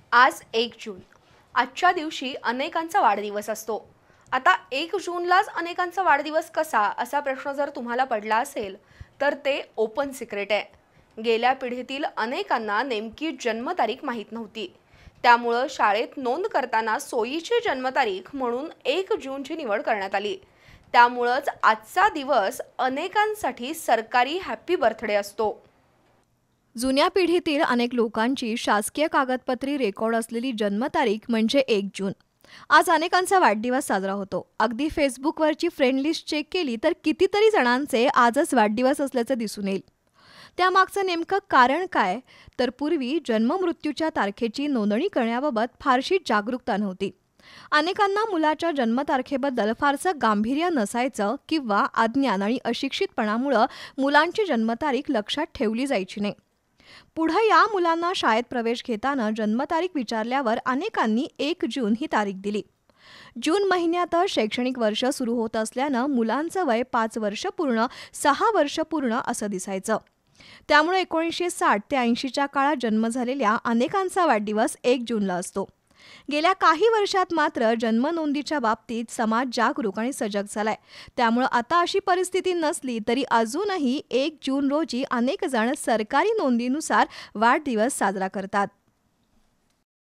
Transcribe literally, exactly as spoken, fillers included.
आज एक जून. आजच्या दिवशी अनेकांचा वाढदिवस असतो. आता एक जूनलाच अनेकांचा वाढदिवस कसा असा प्रश्न जर तुम्हाला पडला असेल तर ते ओपन सिक्रेट आहे. गेल्या पिढीतील अनेकांना नेमकी जन्मतारीख माहीत नव्हती. त्यामुळं शाळेत नोंद करताना सोयीची जन्मतारीख म्हणून एक जूनची निवड करण्यात आली. त्यामुळंच आजचा दिवस अनेकांसाठी सरकारी हॅपी बर्थडे असतो. जुन्या पिढीतील अनेक लोकांची शासकीय कागदपत्री रेकॉर्ड असलेली जन्मतारीख म्हणजे एक जून. आज अनेकांचा वाढदिवस साजरा होतो. अगदी फेसबुकवरची फ्रेंड लिस्ट चेक केली तर कितीतरी जणांचे आजच वाढदिवस असल्याचं दिसून येईल. त्यामागचं नेमकं कारण काय? तर पूर्वी जन्ममृत्यूच्या तारखेची नोंदणी करण्याबाबत फारशी जागरूकता नव्हती. अनेकांना मुलाच्या जन्मतारखेबद्दल फारसं गांभीर्य नसायचं किंवा अज्ञान आणि अशिक्षितपणामुळं मुलांची जन्मतारीख लक्षात ठेवली जायची नाही. पुढे या मुलांना शाळेत प्रवेश घेताना जन्मतारीख विचारल्यावर अनेकांनी एक जून ही तारीख दिली. जून महिन्यात शैक्षणिक वर्ष सुरू होत असल्यानं मुलांचं वय पाच वर्ष पूर्ण सहा वर्ष पूर्ण असं दिसायचं. त्यामुळे एकोणीसशे साठ ते ऐंशीच्या काळात जन्म झालेल्या अनेकांचा वाढदिवस एक जूनला असतो. गेल्या काही वर्षात मात्र जन्मनोंदीच्या बाबतीत समाज जागरूक आणि सजग झालाय. त्यामुळे आता अशी परिस्थिती नसली तरी अजूनही एक जून रोजी अनेक जण सरकारी नोंदीनुसार वाढदिवस साजरा करतात.